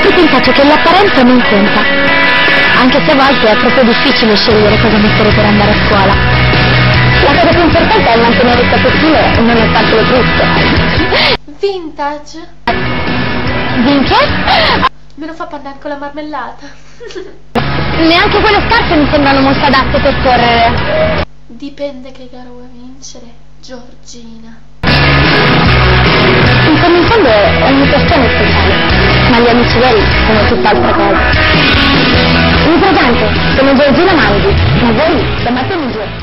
sempre pensato che l'apparenza non conta, anche se a volte è proprio difficile scegliere cosa mettere per andare a scuola. La cosa più importante è mantenere il capo stile e non è tanto lo trucco. Vintage? Vinche? Me lo fa panare con la marmellata. Neanche quelle scarpe mi sembrano molto adatte per correre. Dipende che gara vuoi vincere, Giorgina. In fondo è un'occasione speciale, ma gli amici veri sono tutt'altra cosa. Mi presento, sono Giorgina Manzi, ma voi chiamatemi Gio.